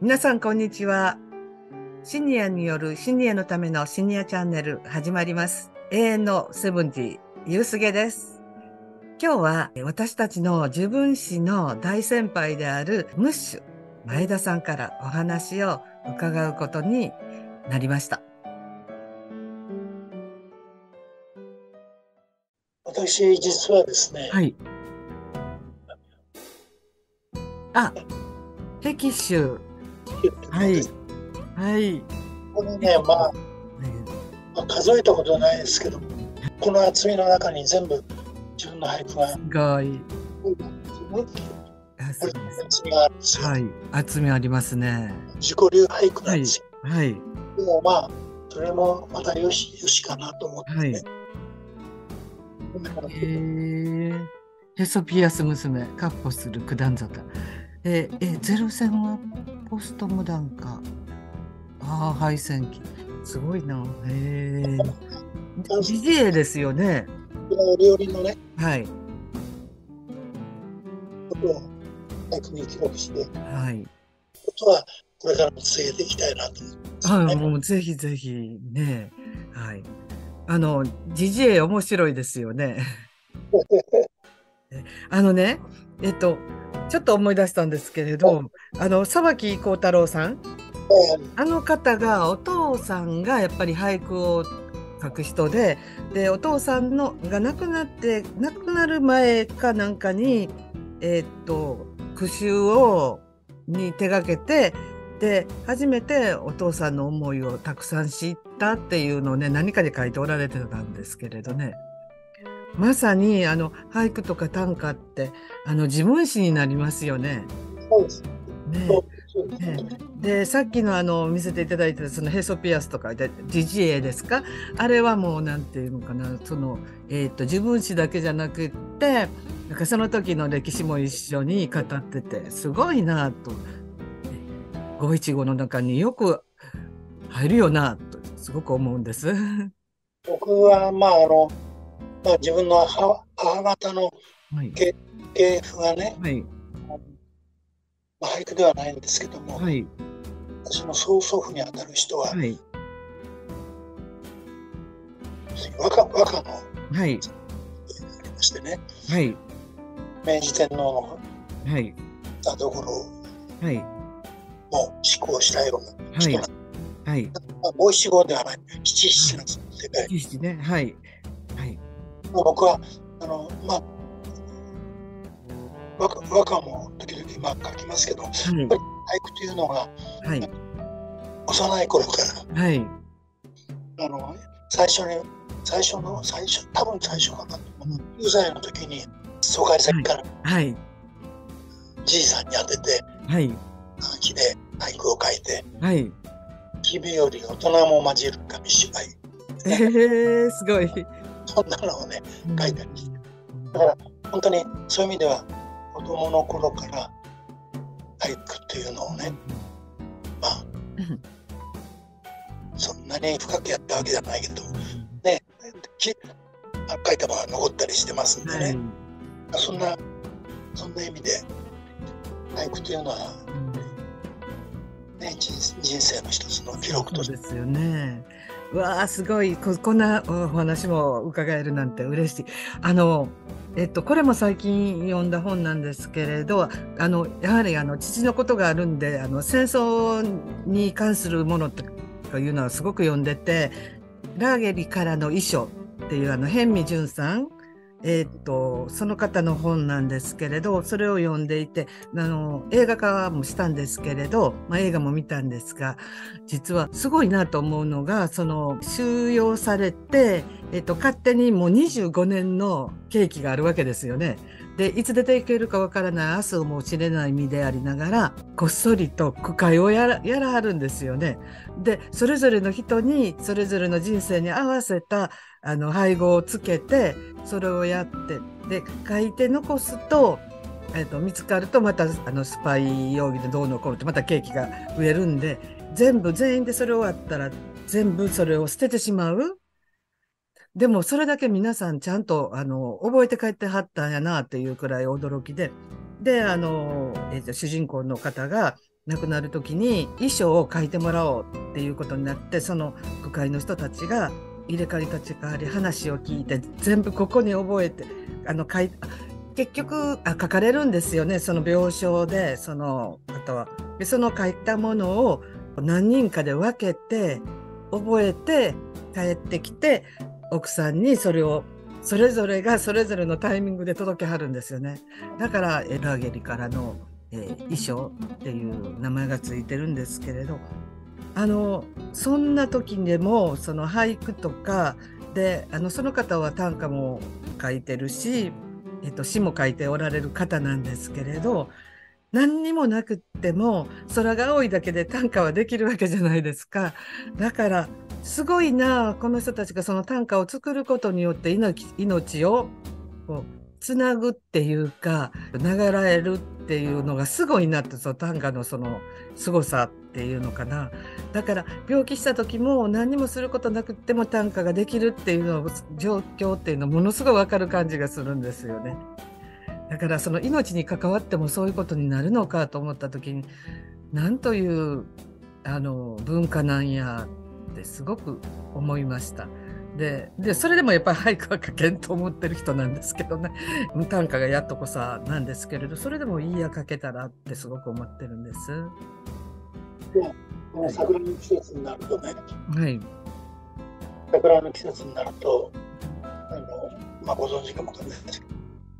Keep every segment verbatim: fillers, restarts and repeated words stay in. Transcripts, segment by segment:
皆さん、こんにちは。シニアによるシニアのためのシニアチャンネル始まります。永遠のセブンティー、ゆうすげです。今日は私たちの自分史の大先輩であるムッシュ、前田さんからお話を伺うことになりました。 私、実はですね、 はい。あ、碧州。はい。はい。 これね、まあ、まあ、数えたことないですけど、この厚みの中に全部自分の俳句が、 すごい。 これ厚みがあるんですよ。 はい。厚みありますね。 自己流俳句なはい。 んですよ。 はい。 でもまあ、それもまたよしよしかなと思ってね。 へえ。ヘソピアス娘、闊歩する九段坂。え、え、ゼロ戦はポストモダンか。ああ、敗戦期。すごいな。へえ。ジジエですよね。 料理のね、 はい。 ことを俳句に記録して、 はい。 ことはこれからも続けていきたいなと思ってますあ、 ね。 もうぜひぜひね。はい。あの、ジジエ面白いですよね。あのね、えっと、ちょっと思い出したんですけれど、あの、沢木耕太郎さん、あの方が、お父さんがやっぱり俳句を書く人で、で、お父さんのが亡くなって、亡くなる前かなんかに、えーっと、句集を、に手がけて、で、初めてお父さんの思いをたくさん知ったっていうのをね、何かで書いておられてたんですけれどね。まさに、あの、俳句とか短歌って、あの、自分史になりますよね。 そうです。 ねえ。ねで、さっきのあの見せていただいたそのヘソピアスとかでジジエですか、あれはもうなんていうのかな、その、えーと、自分史だけじゃなくって、なんかその時の歴史も一緒に語っててすごいなと、五七五の中によく入るよなとすごく思うんです。 僕は、まあ、あの、まあ、自分の母母方のはい。 系系譜がね、 はい。 まあ、俳句ではないんですけども、 はい。 私の曽祖父にあたる人は、 はい。 和歌和歌のはい。 ありましてね、 はい。 明治天皇のはい。 田所はい。 も施行したようなはい。 人なんです。 はい。 まあ、五七五ではない、七七の世界。 いいね。はい。はい。 まあ、僕は、あの、まあ、和歌和歌も時々まあ書きますけど、やっはい。 ぱり俳句というのが、 はい。 幼い頃からはい。 あの最初に最初の最初多分最初かなと思う、きゅうさいの時に疎開先からはい。 じいさんに当ててはい。 木で俳句を書いてはい。 君より大人も混じる紙芝居、 えね、 ー、すごい。 そんなのをねうん、 書いたりして、だから本当にそういう意味では子供の頃から俳句っていうのをね、まあそんなに深くやったわけじゃないけどね、き書いたものが残ったりしてますんでね、はい、そんなそんな意味で俳句というのは、ね、人, 人生の一つの記録として。 そうですよね。うわあ、すごいこ。こんなお話も伺えるなんて嬉しい。あの、えっと、これも最近読んだ本なんですけれど、あの、やはりあの父のことがあるんで、あの戦争に関するものとかいうのはすごく読んでて、ラーゲリからの遺書っていうあの辺見淳さん、えーっと、その方の本なんですけれど、それを読んでいて、あの、映画化もしたんですけれど、まあ、映画も見たんですが、実はすごいなと思うのが、その、収容されて、えーっと、勝手にもうにじゅうごねんの刑期があるわけですよね。で、いつ出ていけるかわからない明日をも知れない身でありながら、こっそりと句会をやら、やらはるんですよね。で、それぞれの人に、それぞれの人生に合わせた、あの、配合をつけて、それをやって、で、書いて残すと、えっと、見つかると、また、あの、スパイ容疑でどうのこうのって、また刑期が増えるんで、全部、全員でそれ終わったら、全部それを捨ててしまう。でも、それだけ皆さんちゃんと、あの、覚えて帰ってはったんやな、っていうくらい驚きで。で、あの、えっと、主人公の方が、 亡くなる時に遺書を書いてもらおうっていうことになって、その区会の人たちが入れ替わり立ち替わり話を聞いて全部ここに覚えてあの書い結局あ書かれるんですよね、その病床で。その方はでその書いたものを何人かで分けて覚えて帰ってきて、奥さんにそれをそれぞれがそれぞれのタイミングで届けはるんですよね。だからエラーゲリからの、えー、衣装っていう名前がついてるんですけれど、あのそんな時でもその俳句とかで、あのその方は短歌も書いてるし、えっと、詩も書いておられる方なんですけれど、何にもなくっても空が青いだけで短歌はできるわけじゃないですか。だからすごいな、この人たちがその短歌を作ることによって命、命をこうつなぐっていうか流れるっていうのがすごいなって、その短歌のそのすごさっていうのかな。だから病気した時も何にもすることなくっても短歌ができるっていうの状況っていうのものすごい分かる感じがするんですよね。だからその命に関わってもそういうことになるのかと思った時に、なんというあの文化なんやってすごく思いました。で、でそれでもやっぱり俳句は書けんと思ってる人なんですけどね、短歌がやっとこさなんですけれど、それでもいいや書けたらってすごく思ってるんです。 でこの桜の季節になるとね、 はい、 桜の季節になるとあの、まあ、ご存知かもわかんないですけど、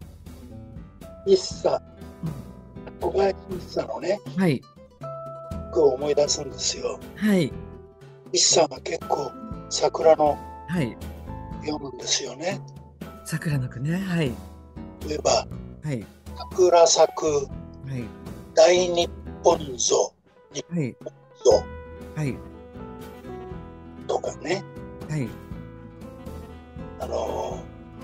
一茶、小林一茶のね、 はい、 句を思い出すんですよ。 はい、 一茶が結構桜のはい、 読むんですよね。 桜の句ね、はい、 例えば、 はい、 桜咲くはい、 大日本像、日はい、 本像はい、 とかね、 はい、 あの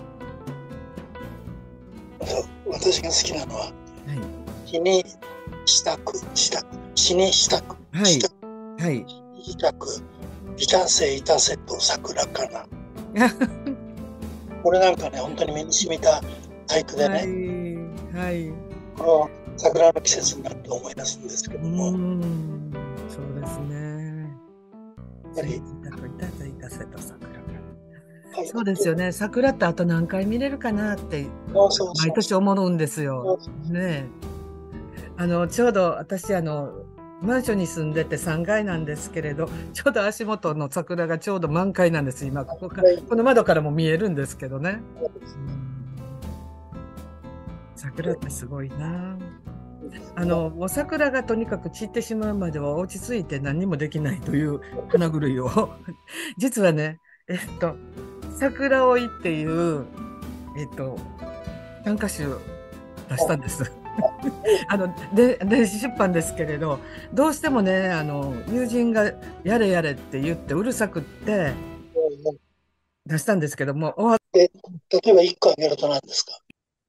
私が好きなのは、 はい、 日にしたく、したく、死にしたく、 はい、 したく、 はい、 したく、いたせいたせと桜かな。これなんかね、本当に身に染みた俳句でね、 はい、はい、 この桜の季節になると思い出すんですけども、 うん、そうですね。 やっぱり、 そうですよね。桜ってあと何回見れるかなってそうそうそう毎年思うんですよ。ねえ、あのちょうど私あのマンションに住んでてさんがいなんですけれど、ちょうど足元の桜がちょうど満開なんです。今ここかこの窓からも見えるんですけどね。桜ってすごいな。あのもう桜がとにかく散ってしまうまでは落ち着いて何もできないという花狂いを実はね、えっと桜追いっていうえっと短歌集出したんです。あので電子出版ですけれど、どうしてもね、あの友人がやれやれって言ってうるさくって出したんですけども、おで例えばいっこあげると何ですか？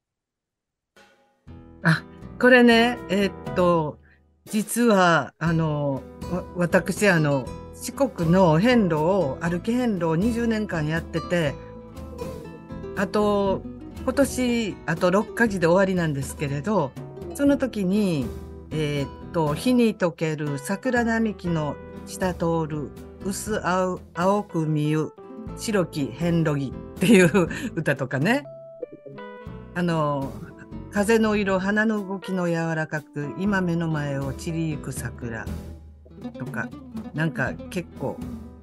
あ、これね、えー、っと実はあの私あの四国の遍路を歩き遍路をにじゅうねんかんやってて、あと今年あとろっかげつで終わりなんですけれど、その時にえー、っと日に溶ける桜並木の下通る薄青青く見ゆ白き遍路木っていう歌とかね、あの風の色花の動きの柔らかく今目の前を散りゆく桜とか、なんか結構、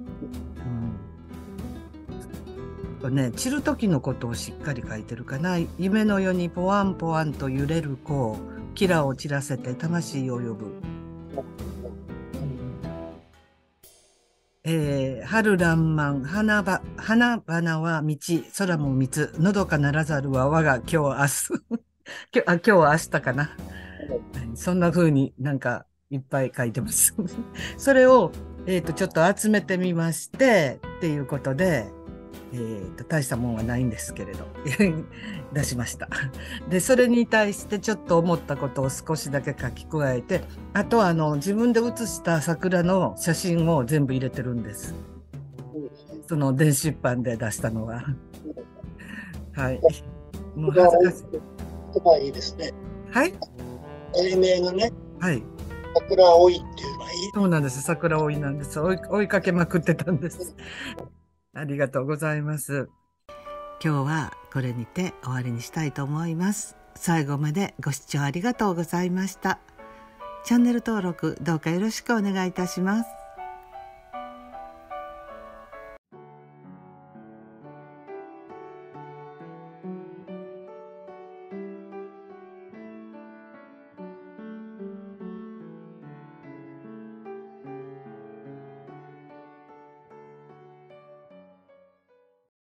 うん、ね、散る時のことをしっかり書いてるかな。夢のよにポワンポワンと揺れる子、キラを散らせて魂を呼ぶ。えー、春爛漫花ば花々は道、空も蜜、のどかならざるは我が今日明日今日、あ、今日は明日かな。そんな風になんかいっぱい書いてます。それを、えーと、ちょっと集めてみましてっていうことで、えーと、大したもんはないんですけれど出しました。でそれに対してちょっと思ったことを少しだけ書き加えて、あとはあの自分で写した桜の写真を全部入れてるんです。その電子出版で出したのははい、もう恥ずかしい。 まあいいですね。 はい。 題名がね、 はい。 桜追いっていうのはいい。 そうなんです。桜追いなんです。追い、追いかけまくってたんです。ありがとうございます。今日はこれにて終わりにしたいと思います。最後までご視聴ありがとうございました。チャンネル登録どうかよろしくお願いいたします。